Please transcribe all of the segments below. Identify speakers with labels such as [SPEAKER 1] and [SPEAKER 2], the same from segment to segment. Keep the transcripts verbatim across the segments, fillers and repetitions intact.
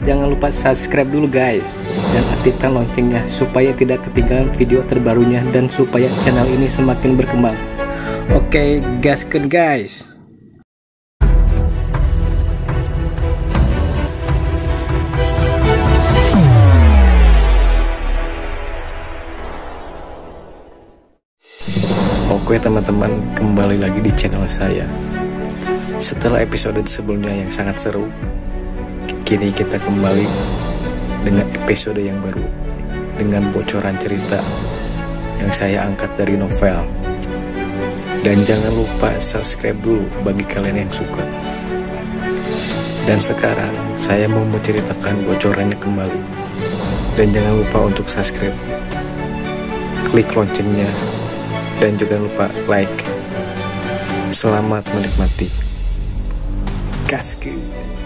[SPEAKER 1] jangan lupa subscribe dulu guys, dan aktifkan loncengnya supaya tidak ketinggalan video terbarunya dan supaya channel ini semakin berkembang. Oke, gaskeun guys. Oke teman-teman, kembali lagi di channel saya. Setelah episode sebelumnya yang sangat seru, kini kita kembali dengan episode yang baru, dengan bocoran cerita yang saya angkat dari novel. Dan jangan lupa subscribe dulu bagi kalian yang suka. Dan sekarang saya mau menceritakan bocorannya kembali. Dan jangan lupa untuk subscribe, klik loncengnya, dan juga lupa like. Selamat menikmati. Gaskeun.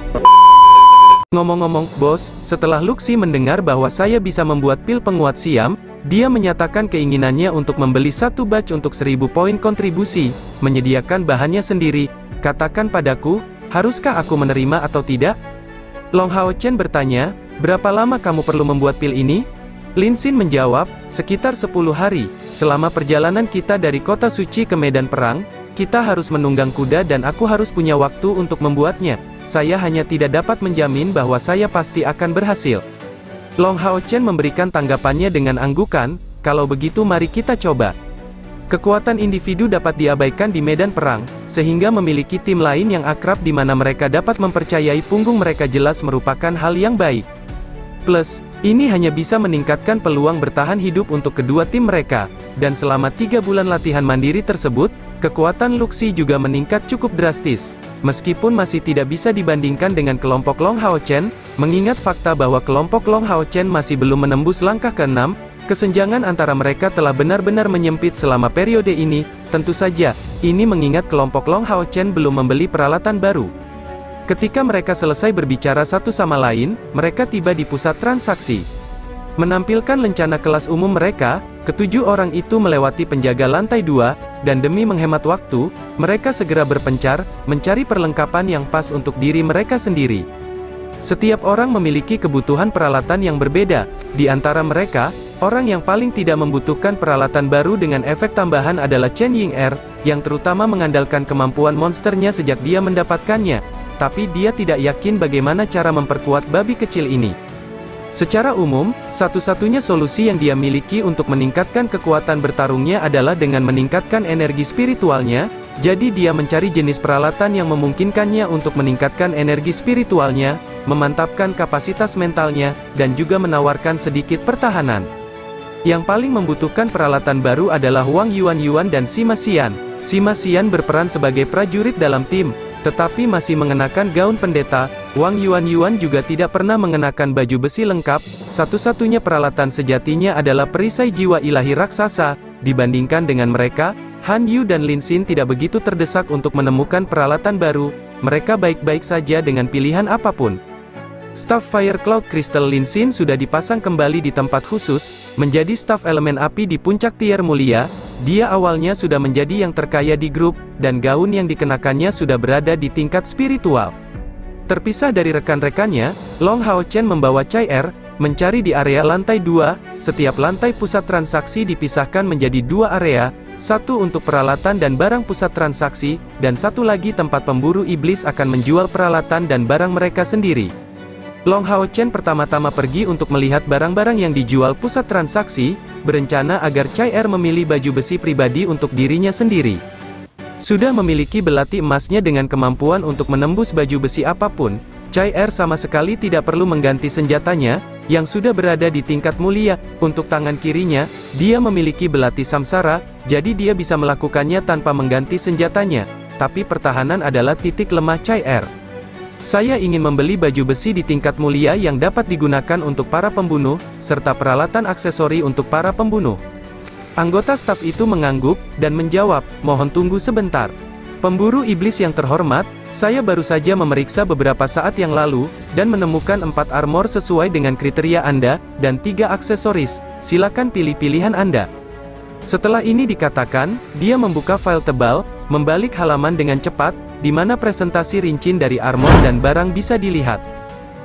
[SPEAKER 2] Ngomong-ngomong, bos, setelah Luxi mendengar bahwa saya bisa membuat pil penguat siam, dia menyatakan keinginannya untuk membeli satu batch untuk seribu poin kontribusi, menyediakan bahannya sendiri. Katakan padaku, haruskah aku menerima atau tidak? Long Hao Chen bertanya, berapa lama kamu perlu membuat pil ini? Lin Xin menjawab, sekitar sepuluh hari. Selama perjalanan kita dari kota suci ke medan perang, kita harus menunggang kuda dan aku harus punya waktu untuk membuatnya. Saya hanya tidak dapat menjamin bahwa saya pasti akan berhasil. Long Hao Chen memberikan tanggapannya dengan anggukan, kalau begitu mari kita coba. Kekuatan individu dapat diabaikan di medan perang, sehingga memiliki tim lain yang akrab di mana mereka dapat mempercayai punggung mereka jelas merupakan hal yang baik. Plus, ini hanya bisa meningkatkan peluang bertahan hidup untuk kedua tim mereka, dan selama tiga bulan latihan mandiri tersebut, kekuatan Luxi juga meningkat cukup drastis. Meskipun masih tidak bisa dibandingkan dengan kelompok Long Hao Chen, mengingat fakta bahwa kelompok Long Hao Chen masih belum menembus langkah keenam, kesenjangan antara mereka telah benar-benar menyempit selama periode ini. Tentu saja, ini mengingat kelompok Long Hao Chen belum membeli peralatan baru. Ketika mereka selesai berbicara satu sama lain, mereka tiba di pusat transaksi. Menampilkan lencana kelas umum mereka, ketujuh orang itu melewati penjaga lantai dua, dan demi menghemat waktu, mereka segera berpencar, mencari perlengkapan yang pas untuk diri mereka sendiri. Setiap orang memiliki kebutuhan peralatan yang berbeda. Di antara mereka, orang yang paling tidak membutuhkan peralatan baru dengan efek tambahan adalah Chen Ying-er, yang terutama mengandalkan kemampuan monsternya sejak dia mendapatkannya. Tapi dia tidak yakin bagaimana cara memperkuat babi kecil ini. Secara umum, satu-satunya solusi yang dia miliki untuk meningkatkan kekuatan bertarungnya adalah dengan meningkatkan energi spiritualnya, jadi dia mencari jenis peralatan yang memungkinkannya untuk meningkatkan energi spiritualnya, memantapkan kapasitas mentalnya, dan juga menawarkan sedikit pertahanan. Yang paling membutuhkan peralatan baru adalah Wang Yuan Yuan dan Sima Xian. Sima Xian berperan sebagai prajurit dalam tim, tetapi masih mengenakan gaun pendeta. Wang Yuan Yuan juga tidak pernah mengenakan baju besi lengkap. Satu-satunya peralatan sejatinya adalah perisai jiwa ilahi raksasa. Dibandingkan dengan mereka, Han Yu dan Lin Xin tidak begitu terdesak untuk menemukan peralatan baru. Mereka baik-baik saja dengan pilihan apapun. Staf Fire Cloud Crystal Lin Xin sudah dipasang kembali di tempat khusus, menjadi staf elemen api di puncak tier mulia. Dia awalnya sudah menjadi yang terkaya di grup, dan gaun yang dikenakannya sudah berada di tingkat spiritual. Terpisah dari rekan-rekannya, Long Hao Chen membawa Chai Er, mencari di area lantai dua, setiap lantai pusat transaksi dipisahkan menjadi dua area, satu untuk peralatan dan barang pusat transaksi, dan satu lagi tempat pemburu iblis akan menjual peralatan dan barang mereka sendiri. Long Hao Chen pertama-tama pergi untuk melihat barang-barang yang dijual pusat transaksi, berencana agar Chai Er memilih baju besi pribadi untuk dirinya sendiri. Sudah memiliki belati emasnya dengan kemampuan untuk menembus baju besi apapun, Chai Er sama sekali tidak perlu mengganti senjatanya, yang sudah berada di tingkat mulia. Untuk tangan kirinya, dia memiliki belati samsara, jadi dia bisa melakukannya tanpa mengganti senjatanya. Tapi pertahanan adalah titik lemah Chai Er. Saya ingin membeli baju besi di tingkat mulia yang dapat digunakan untuk para pembunuh, serta peralatan aksesori untuk para pembunuh. Anggota staf itu mengangguk, dan menjawab, mohon tunggu sebentar. Pemburu iblis yang terhormat, saya baru saja memeriksa beberapa saat yang lalu, dan menemukan empat armor sesuai dengan kriteria Anda, dan tiga aksesoris. Silakan pilih pilihan Anda. Setelah ini dikatakan, dia membuka file tebal, membalik halaman dengan cepat, di mana presentasi rinci dari armor dan barang bisa dilihat.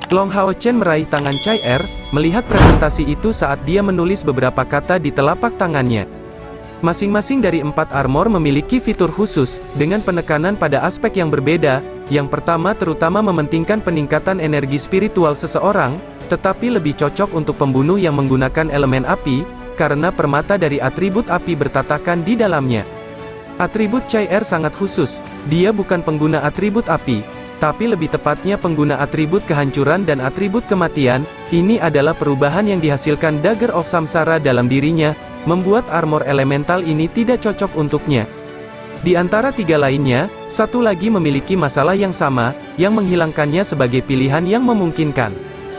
[SPEAKER 2] Long Hao Chen meraih tangan Chai Er, melihat presentasi itu saat dia menulis beberapa kata di telapak tangannya. Masing-masing dari empat armor memiliki fitur khusus, dengan penekanan pada aspek yang berbeda. Yang pertama terutama mementingkan peningkatan energi spiritual seseorang, tetapi lebih cocok untuk pembunuh yang menggunakan elemen api, karena permata dari atribut api bertatakan di dalamnya. Atribut Chai Er sangat khusus, dia bukan pengguna atribut api, tapi lebih tepatnya pengguna atribut kehancuran dan atribut kematian. Ini adalah perubahan yang dihasilkan Dagger of Samsara dalam dirinya, membuat armor elemental ini tidak cocok untuknya. Di antara tiga lainnya, satu lagi memiliki masalah yang sama, yang menghilangkannya sebagai pilihan yang memungkinkan.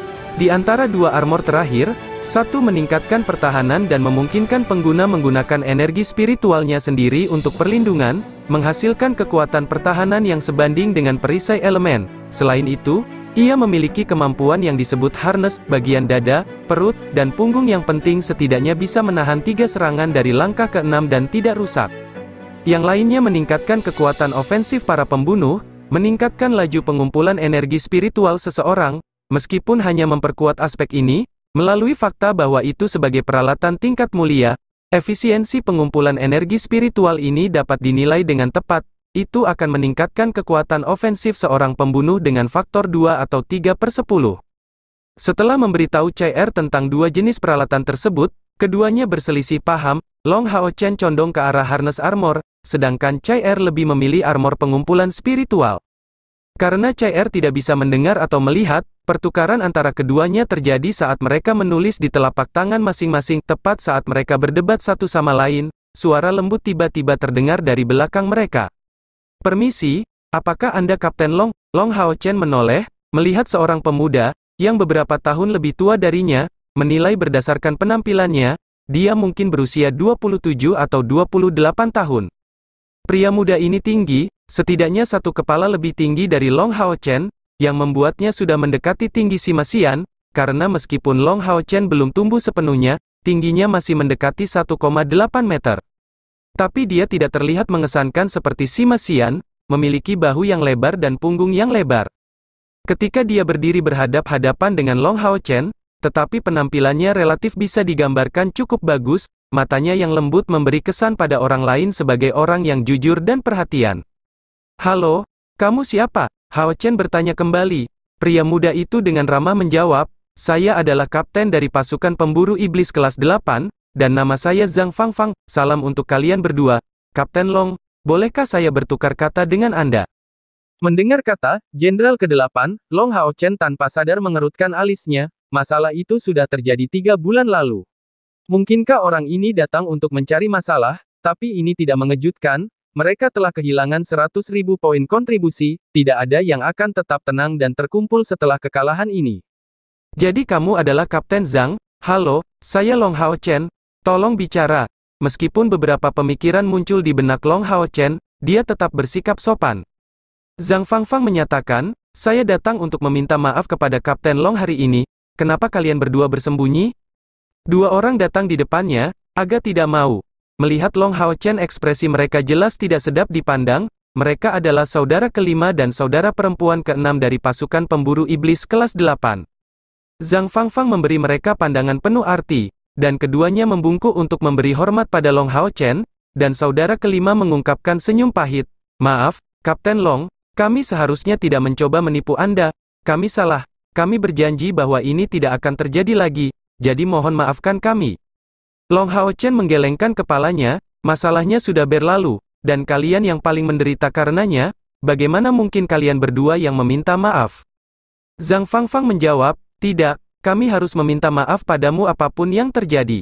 [SPEAKER 2] Di antara dua armor terakhir, satu meningkatkan pertahanan dan memungkinkan pengguna menggunakan energi spiritualnya sendiri untuk perlindungan, menghasilkan kekuatan pertahanan yang sebanding dengan perisai elemen. Selain itu, ia memiliki kemampuan yang disebut harness, bagian dada, perut, dan punggung yang penting setidaknya bisa menahan tiga serangan dari langkah keenam dan tidak rusak. Yang lainnya meningkatkan kekuatan ofensif para pembunuh, meningkatkan laju pengumpulan energi spiritual seseorang, meskipun hanya memperkuat aspek ini, melalui fakta bahwa itu sebagai peralatan tingkat mulia, efisiensi pengumpulan energi spiritual ini dapat dinilai dengan tepat, itu akan meningkatkan kekuatan ofensif seorang pembunuh dengan faktor dua atau tiga per sepuluh. Setelah memberitahu Chai Er tentang dua jenis peralatan tersebut, keduanya berselisih paham. Long Hao Chen condong ke arah harness armor, sedangkan Chai Er lebih memilih armor pengumpulan spiritual. Karena Chai Er tidak bisa mendengar atau melihat, pertukaran antara keduanya terjadi saat mereka menulis di telapak tangan masing-masing. Tepat saat mereka berdebat satu sama lain, suara lembut tiba-tiba terdengar dari belakang mereka. "Permisi, apakah Anda Kapten Long?" Long Hao Chen menoleh, melihat seorang pemuda, yang beberapa tahun lebih tua darinya, menilai berdasarkan penampilannya, dia mungkin berusia dua puluh tujuh atau dua puluh delapan tahun. Pria muda ini tinggi, setidaknya satu kepala lebih tinggi dari Long Hao Chen, yang membuatnya sudah mendekati tinggi Sima Xian, karena meskipun Long Hao Chen belum tumbuh sepenuhnya, tingginya masih mendekati satu koma delapan meter. Tapi dia tidak terlihat mengesankan seperti Sima Xian, memiliki bahu yang lebar dan punggung yang lebar. Ketika dia berdiri berhadap-hadapan dengan Long Hao Chen, tetapi penampilannya relatif bisa digambarkan cukup bagus, matanya yang lembut memberi kesan pada orang lain sebagai orang yang jujur dan perhatian. "Halo, kamu siapa?" Hao Chen bertanya kembali. Pria muda itu dengan ramah menjawab, "Saya adalah kapten dari pasukan pemburu iblis kelas delapan, dan nama saya Zhang Fangfang. Salam untuk kalian berdua, Kapten Long, bolehkah saya bertukar kata dengan Anda?" Mendengar kata Jenderal kedelapan, Long Hao Chen tanpa sadar mengerutkan alisnya. Masalah itu sudah terjadi tiga bulan lalu. Mungkinkah orang ini datang untuk mencari masalah? Tapi ini tidak mengejutkan. Mereka telah kehilangan seratus ribu poin kontribusi, tidak ada yang akan tetap tenang dan terkumpul setelah kekalahan ini. "Jadi kamu adalah Kapten Zhang?" "Halo, saya Long Hao Chen. Tolong bicara." Meskipun beberapa pemikiran muncul di benak Long Hao Chen, dia tetap bersikap sopan. Zhang Fangfang menyatakan, "Saya datang untuk meminta maaf kepada Kapten Long hari ini. Kenapa kalian berdua bersembunyi?" Dua orang datang di depannya, agak tidak mau. Melihat Long Hao Chen, ekspresi mereka jelas tidak sedap dipandang. Mereka adalah saudara kelima dan saudara perempuan keenam dari pasukan pemburu iblis kelas delapan. Zhang Fangfang memberi mereka pandangan penuh arti, dan keduanya membungkuk untuk memberi hormat pada Long Hao Chen, dan saudara kelima mengungkapkan senyum pahit. "Maaf, Kapten Long, kami seharusnya tidak mencoba menipu Anda. Kami salah. Kami berjanji bahwa ini tidak akan terjadi lagi, jadi mohon maafkan kami." Long Hao Chen menggelengkan kepalanya, masalahnya sudah berlalu, dan kalian yang paling menderita karenanya, bagaimana mungkin kalian berdua yang meminta maaf? Zhang Fangfang menjawab, "Tidak, kami harus meminta maaf padamu apapun yang terjadi.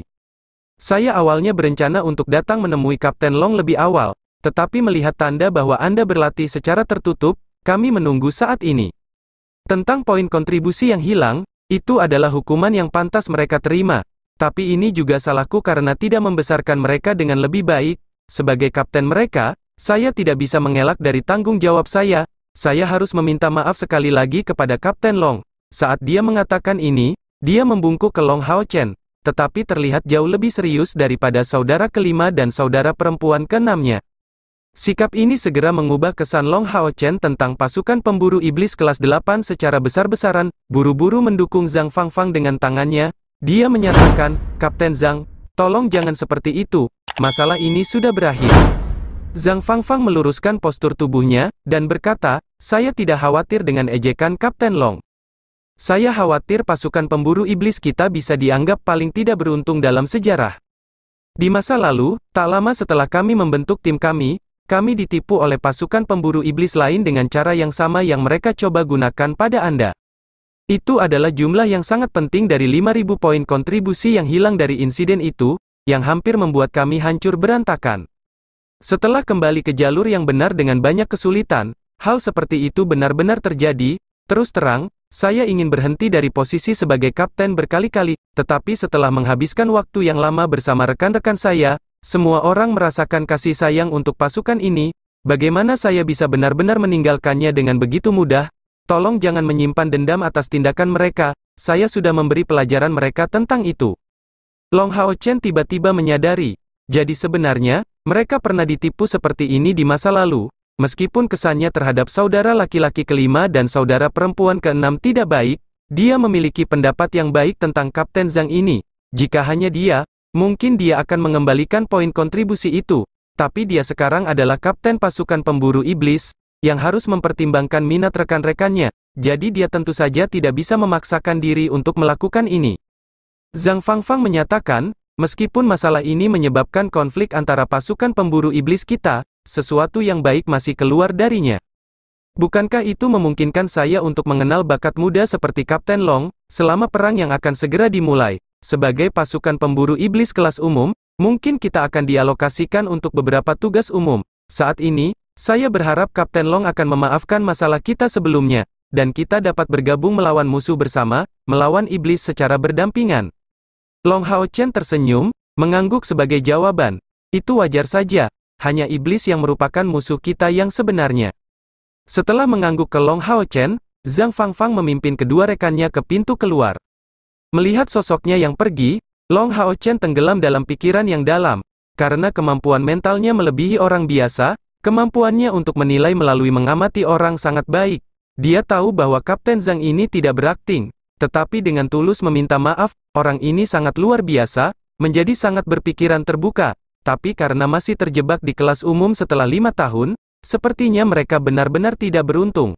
[SPEAKER 2] Saya awalnya berencana untuk datang menemui Kapten Long lebih awal, tetapi melihat tanda bahwa Anda berlatih secara tertutup, kami menunggu saat ini. Tentang poin kontribusi yang hilang, itu adalah hukuman yang pantas mereka terima. Tapi ini juga salahku karena tidak membesarkan mereka dengan lebih baik. Sebagai kapten mereka, saya tidak bisa mengelak dari tanggung jawab saya. Saya harus meminta maaf sekali lagi kepada Kapten Long." Saat dia mengatakan ini, dia membungkuk ke Long Hao Chen, tetapi terlihat jauh lebih serius daripada saudara kelima dan saudara perempuan keenamnya. Sikap ini segera mengubah kesan Long Hao Chen tentang pasukan pemburu iblis kelas delapan secara besar-besaran, buru-buru mendukung Zhang Fangfang dengan tangannya. Dia menyatakan, "Kapten Zhang, tolong jangan seperti itu, masalah ini sudah berakhir." Zhang Fangfang meluruskan postur tubuhnya, dan berkata, "Saya tidak khawatir dengan ejekan Kapten Long. Saya khawatir pasukan pemburu iblis kita bisa dianggap paling tidak beruntung dalam sejarah. Di masa lalu, tak lama setelah kami membentuk tim kami, kami ditipu oleh pasukan pemburu iblis lain dengan cara yang sama yang mereka coba gunakan pada Anda. Itu adalah jumlah yang sangat penting dari lima ribu poin kontribusi yang hilang dari insiden itu, yang hampir membuat kami hancur berantakan. Setelah kembali ke jalur yang benar dengan banyak kesulitan, hal seperti itu benar-benar terjadi. Terus terang, saya ingin berhenti dari posisi sebagai kapten berkali-kali, tetapi setelah menghabiskan waktu yang lama bersama rekan-rekan saya, semua orang merasakan kasih sayang untuk pasukan ini. Bagaimana saya bisa benar-benar meninggalkannya dengan begitu mudah? Tolong jangan menyimpan dendam atas tindakan mereka, saya sudah memberi pelajaran mereka tentang itu." Long Hao Chen tiba-tiba menyadari, jadi sebenarnya, mereka pernah ditipu seperti ini di masa lalu. Meskipun kesannya terhadap saudara laki-laki kelima dan saudara perempuan keenam tidak baik, dia memiliki pendapat yang baik tentang Kapten Zhang ini. Jika hanya dia, mungkin dia akan mengembalikan poin kontribusi itu, tapi dia sekarang adalah kapten pasukan pemburu iblis, yang harus mempertimbangkan minat rekan-rekannya, jadi dia tentu saja tidak bisa memaksakan diri untuk melakukan ini. Zhang Fangfang menyatakan, "Meskipun masalah ini menyebabkan konflik antara pasukan pemburu iblis kita, sesuatu yang baik masih keluar darinya. Bukankah itu memungkinkan saya untuk mengenal bakat muda seperti Kapten Long, selama perang yang akan segera dimulai? Sebagai pasukan pemburu iblis kelas umum, mungkin kita akan dialokasikan untuk beberapa tugas umum. Saat ini, saya berharap Kapten Long akan memaafkan masalah kita sebelumnya, dan kita dapat bergabung melawan musuh bersama, melawan iblis secara berdampingan." Long Hao Chen tersenyum, mengangguk sebagai jawaban, "Itu wajar saja, hanya iblis yang merupakan musuh kita yang sebenarnya." Setelah mengangguk ke Long Hao Chen, Zhang Fangfang memimpin kedua rekannya ke pintu keluar. Melihat sosoknya yang pergi, Long Hao Chen tenggelam dalam pikiran yang dalam. Karena kemampuan mentalnya melebihi orang biasa, kemampuannya untuk menilai melalui mengamati orang sangat baik. Dia tahu bahwa Kapten Zhang ini tidak berakting, tetapi dengan tulus meminta maaf. Orang ini sangat luar biasa, menjadi sangat berpikiran terbuka. Tapi karena masih terjebak di kelas umum setelah lima tahun, sepertinya mereka benar-benar tidak beruntung.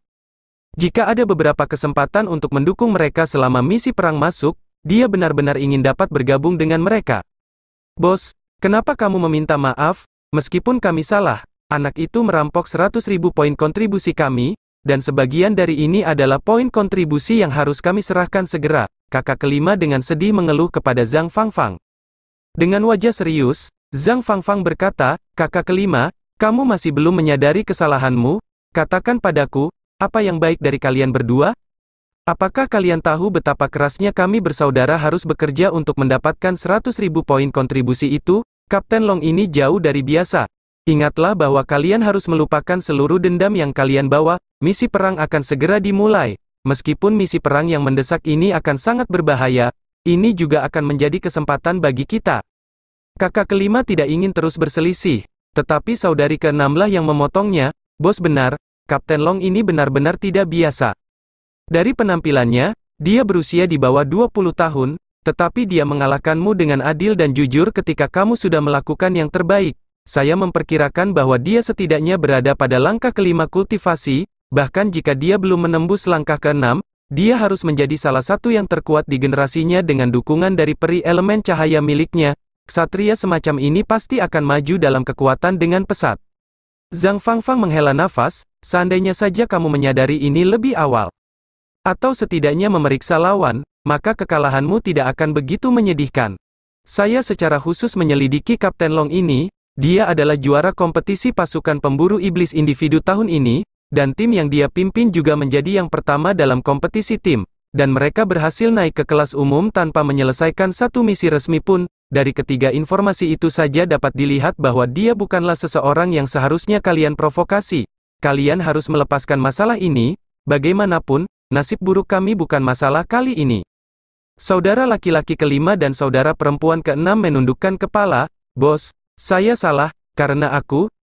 [SPEAKER 2] Jika ada beberapa kesempatan untuk mendukung mereka selama misi perang masuk, dia benar-benar ingin dapat bergabung dengan mereka. "Bos, kenapa kamu meminta maaf? Meskipun kami salah, anak itu merampok seratus ribu poin kontribusi kami, dan sebagian dari ini adalah poin kontribusi yang harus kami serahkan segera," kakak kelima dengan sedih mengeluh kepada Zhang Fangfang. Dengan wajah serius, Zhang Fangfang berkata, "Kakak kelima, kamu masih belum menyadari kesalahanmu? Katakan padaku, apa yang baik dari kalian berdua? Apakah kalian tahu betapa kerasnya kami bersaudara harus bekerja untuk mendapatkan seratus ribu poin kontribusi itu? Kapten Long ini jauh dari biasa. Ingatlah bahwa kalian harus melupakan seluruh dendam yang kalian bawa, misi perang akan segera dimulai. Meskipun misi perang yang mendesak ini akan sangat berbahaya, ini juga akan menjadi kesempatan bagi kita." Kakak kelima tidak ingin terus berselisih, tetapi saudari keenamlah yang memotongnya. "Bos benar, Kapten Long ini benar-benar tidak biasa. Dari penampilannya, dia berusia di bawah dua puluh tahun, tetapi dia mengalahkanmu dengan adil dan jujur ketika kamu sudah melakukan yang terbaik. Saya memperkirakan bahwa dia setidaknya berada pada langkah kelima kultivasi, bahkan jika dia belum menembus langkah keenam, dia harus menjadi salah satu yang terkuat di generasinya dengan dukungan dari peri elemen cahaya miliknya. Ksatria semacam ini pasti akan maju dalam kekuatan dengan pesat." Zhang Fangfang menghela nafas, "Seandainya saja kamu menyadari ini lebih awal, atau setidaknya memeriksa lawan, maka kekalahanmu tidak akan begitu menyedihkan. Saya secara khusus menyelidiki Kapten Long ini, dia adalah juara kompetisi pasukan pemburu iblis individu tahun ini, dan tim yang dia pimpin juga menjadi yang pertama dalam kompetisi tim, dan mereka berhasil naik ke kelas umum tanpa menyelesaikan satu misi resmi pun. Dari ketiga informasi itu saja dapat dilihat bahwa dia bukanlah seseorang yang seharusnya kalian provokasi. Kalian harus melepaskan masalah ini, bagaimanapun, nasib buruk kami bukan masalah kali ini." Saudara laki-laki kelima dan saudara perempuan keenam menundukkan kepala. "Bos, saya salah, karena aku,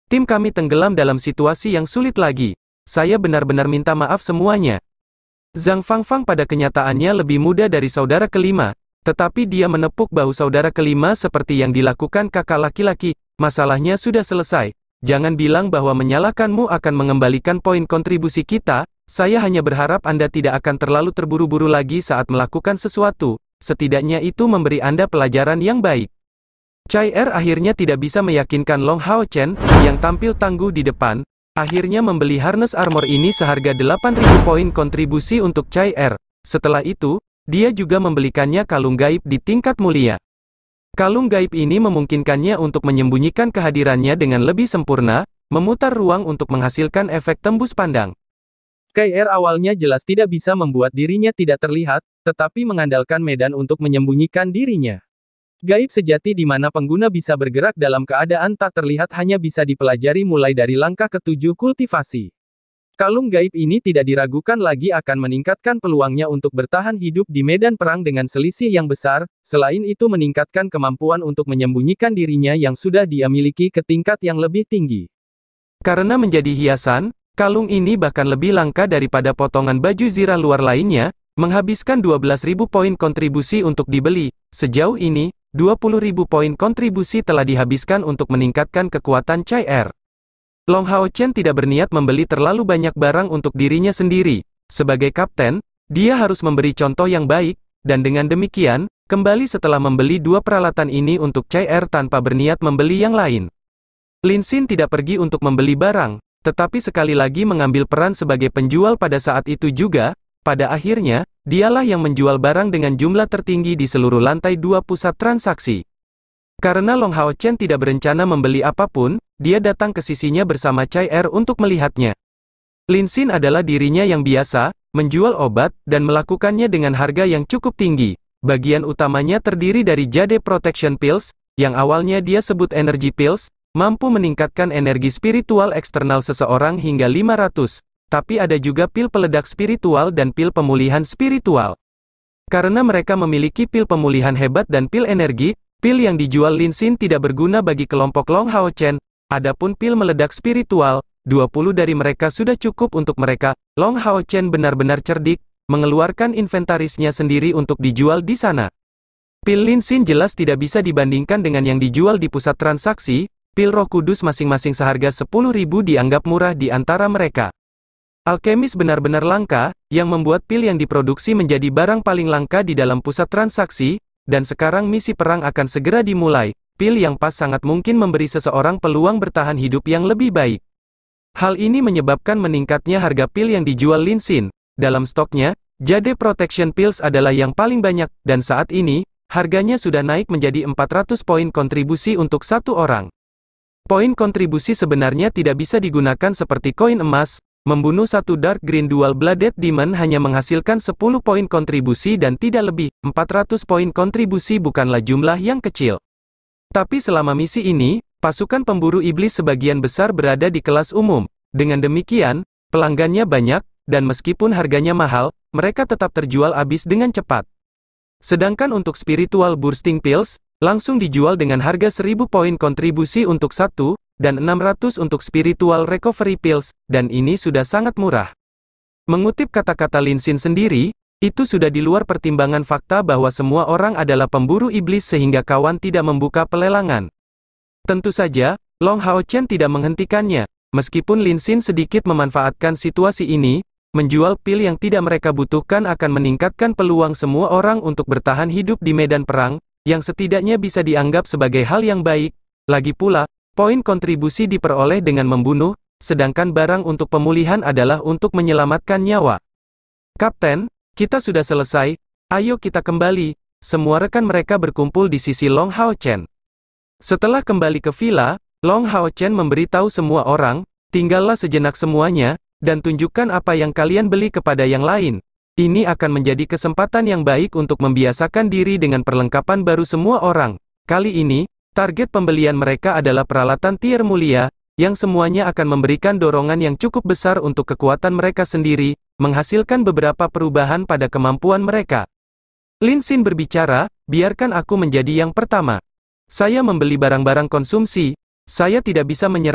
[SPEAKER 2] Tim kami tenggelam dalam situasi yang sulit lagi. Saya benar-benar minta maaf semuanya. Zhang Fangfang pada kenyataannya lebih muda dari saudara kelima, tetapi dia menepuk bahu saudara kelima seperti yang dilakukan kakak laki-laki. Masalahnya sudah selesai. Jangan bilang bahwa menyalahkanmu akan mengembalikan poin kontribusi kita. Saya hanya berharap Anda tidak akan terlalu terburu-buru lagi saat melakukan sesuatu. Setidaknya itu memberi Anda pelajaran yang baik. Chai Er akhirnya tidak bisa meyakinkan Long Hao Chen, yang tampil tangguh di depan, akhirnya membeli harness armor ini seharga delapan ribu poin kontribusi untuk Chai Er. Setelah itu, dia juga membelikannya kalung gaib di tingkat mulia. Kalung gaib ini memungkinkannya untuk menyembunyikan kehadirannya dengan lebih sempurna, memutar ruang untuk menghasilkan efek tembus pandang. Chai Er awalnya jelas tidak bisa membuat dirinya tidak terlihat, tetapi mengandalkan medan untuk menyembunyikan dirinya. Gaib sejati di mana pengguna bisa bergerak dalam keadaan tak terlihat hanya bisa dipelajari mulai dari langkah ketujuh kultivasi. Kalung gaib ini tidak diragukan lagi akan meningkatkan peluangnya untuk bertahan hidup di medan perang dengan selisih yang besar, selain itu meningkatkan kemampuan untuk menyembunyikan dirinya yang sudah dia miliki ke tingkat yang lebih tinggi. Karena menjadi hiasan, kalung ini bahkan lebih langka daripada potongan baju zirah luar lainnya, menghabiskan dua belas ribu poin kontribusi untuk dibeli. Sejauh ini, dua puluh ribu poin kontribusi telah dihabiskan untuk meningkatkan kekuatan Chai Er. Long Hao Chen tidak berniat membeli terlalu banyak barang untuk dirinya sendiri. Sebagai kapten, dia harus memberi contoh yang baik, dan dengan demikian, kembali setelah membeli dua peralatan ini untuk Chai Er tanpa berniat membeli yang lain. Lin Xin tidak pergi untuk membeli barang, tetapi sekali lagi mengambil peran sebagai penjual pada saat itu juga. Pada akhirnya, dialah yang menjual barang dengan jumlah tertinggi di seluruh lantai dua pusat transaksi. Karena Long Hao Chen tidak berencana membeli apapun, dia datang ke sisinya bersama Chai Er untuk melihatnya. Lin Xin adalah dirinya yang biasa, menjual obat, dan melakukannya dengan harga yang cukup tinggi. Bagian utamanya terdiri dari Jade Protection Pills, yang awalnya dia sebut Energy Pills, mampu meningkatkan energi spiritual eksternal seseorang hingga lima ratus. Tapi ada juga pil peledak spiritual dan pil pemulihan spiritual. Karena mereka memiliki pil pemulihan hebat dan pil energi, pil yang dijual Lin Xin tidak berguna bagi kelompok Long Hao Chen. Adapun pil meledak spiritual, dua puluh dari mereka sudah cukup untuk mereka. Long Hao Chen benar-benar cerdik, mengeluarkan inventarisnya sendiri untuk dijual di sana. Pil Lin Xin jelas tidak bisa dibandingkan dengan yang dijual di pusat transaksi. Pil Roh Kudus masing-masing seharga sepuluh ribu dianggap murah di antara mereka. Alkemis benar-benar langka, yang membuat pil yang diproduksi menjadi barang paling langka di dalam pusat transaksi, dan sekarang misi perang akan segera dimulai. Pil yang pas sangat mungkin memberi seseorang peluang bertahan hidup yang lebih baik. Hal ini menyebabkan meningkatnya harga pil yang dijual Lin Xin. Dalam stoknya, Jade Protection Pills adalah yang paling banyak, dan saat ini, harganya sudah naik menjadi empat ratus poin kontribusi untuk satu orang. Poin kontribusi sebenarnya tidak bisa digunakan seperti koin emas. Membunuh satu Dark Green Dual Blooded Demon hanya menghasilkan sepuluh poin kontribusi dan tidak lebih. empat ratus poin kontribusi bukanlah jumlah yang kecil. Tapi selama misi ini, pasukan pemburu iblis sebagian besar berada di kelas umum. Dengan demikian, pelanggannya banyak, dan meskipun harganya mahal, mereka tetap terjual habis dengan cepat. Sedangkan untuk Spiritual Bursting Pills, langsung dijual dengan harga seribu poin kontribusi untuk satu, dan enam ratus untuk Spiritual Recovery Pills, dan ini sudah sangat murah. Mengutip kata-kata Lin Xin sendiri, itu sudah di luar pertimbangan fakta bahwa semua orang adalah pemburu iblis sehingga kawan tidak membuka pelelangan. Tentu saja, Long Hao Chen tidak menghentikannya, meskipun Lin Xin sedikit memanfaatkan situasi ini, menjual pil yang tidak mereka butuhkan akan meningkatkan peluang semua orang untuk bertahan hidup di medan perang, yang setidaknya bisa dianggap sebagai hal yang baik. Lagi pula, poin kontribusi diperoleh dengan membunuh, sedangkan barang untuk pemulihan adalah untuk menyelamatkan nyawa. Kapten, kita sudah selesai, ayo kita kembali. Semua rekan mereka berkumpul di sisi Long Hao Chen. Setelah kembali ke villa, Long Hao Chen memberitahu semua orang, tinggallah sejenak semuanya, dan tunjukkan apa yang kalian beli kepada yang lain. Ini akan menjadi kesempatan yang baik untuk membiasakan diri dengan perlengkapan baru semua orang. Kali ini, target pembelian mereka adalah peralatan tier mulia, yang semuanya akan memberikan dorongan yang cukup besar untuk kekuatan mereka sendiri, menghasilkan beberapa perubahan pada kemampuan mereka. Lin Xin berbicara, biarkan aku menjadi yang pertama. Saya membeli barang-barang konsumsi, saya tidak bisa menyerang.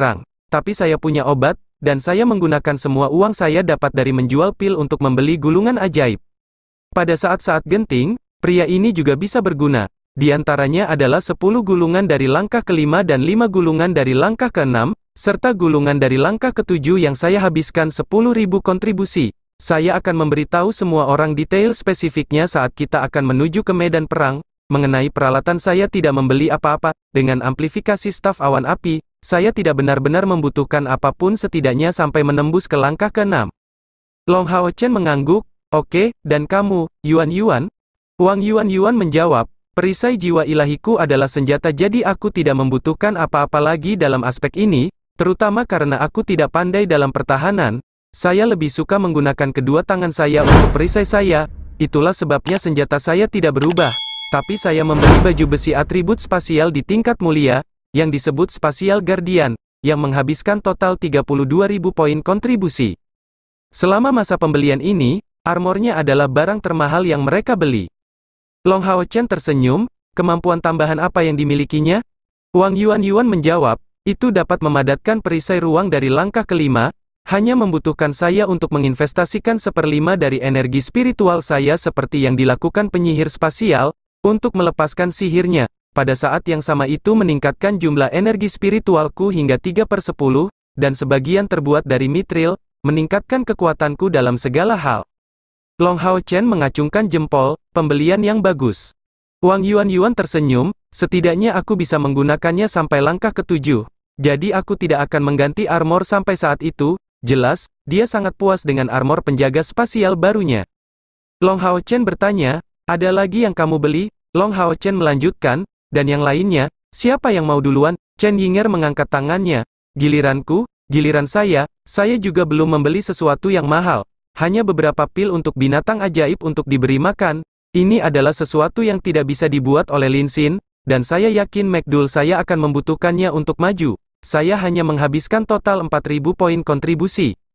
[SPEAKER 2] tapi saya punya obat, dan saya menggunakan semua uang saya dapat dari menjual pil untuk membeli gulungan ajaib. Pada saat-saat genting, pria ini juga bisa berguna. Di antaranya adalah sepuluh gulungan dari langkah kelima dan lima gulungan dari langkah keenam, serta gulungan dari langkah ketujuh yang saya habiskan sepuluh ribu kontribusi. Saya akan memberitahu semua orang detail spesifiknya saat kita akan menuju ke medan perang. Mengenai peralatan, saya tidak membeli apa-apa. Dengan amplifikasi staf awan api, saya tidak benar-benar membutuhkan apapun setidaknya sampai menembus ke langkah keenam. Long Hao Chen mengangguk. Oke, dan kamu, Yuan Yuan? Wang Yuan Yuan menjawab, perisai jiwa ilahiku adalah senjata, jadi aku tidak membutuhkan apa-apa lagi dalam aspek ini, terutama karena aku tidak pandai dalam pertahanan. Saya lebih suka menggunakan kedua tangan saya untuk perisai saya, itulah sebabnya senjata saya tidak berubah. Tapi saya membeli baju besi atribut spasial di tingkat mulia, yang disebut Spatial Guardian, yang menghabiskan total tiga puluh dua ribu poin kontribusi. Selama masa pembelian ini, armornya adalah barang termahal yang mereka beli. Long Hao Chen tersenyum, kemampuan tambahan apa yang dimilikinya? Wang Yuan Yuan menjawab, itu dapat memadatkan perisai ruang dari langkah kelima, hanya membutuhkan saya untuk menginvestasikan seperlima dari energi spiritual saya seperti yang dilakukan penyihir spasial, untuk melepaskan sihirnya, pada saat yang sama itu meningkatkan jumlah energi spiritualku hingga tiga per sepuluh, dan sebagian terbuat dari mithril, meningkatkan kekuatanku dalam segala hal. Long Hao Chen mengacungkan jempol, pembelian yang bagus. Wang Yuan Yuan tersenyum, setidaknya aku bisa menggunakannya sampai langkah ketujuh, jadi aku tidak akan mengganti armor sampai saat itu. Jelas, dia sangat puas dengan armor penjaga spasial barunya. Long Hao Chen bertanya, ada lagi yang kamu beli? Long Hao Chen melanjutkan, dan yang lainnya, siapa yang mau duluan? Chen Yinger mengangkat tangannya. Giliranku, giliran saya, saya juga belum membeli sesuatu yang mahal. Hanya beberapa pil untuk binatang ajaib untuk diberi makan. Ini adalah sesuatu yang tidak bisa dibuat oleh Lin Xin, dan saya yakin McDool saya akan membutuhkannya untuk maju. Saya hanya menghabiskan total empat ribu poin kontribusi.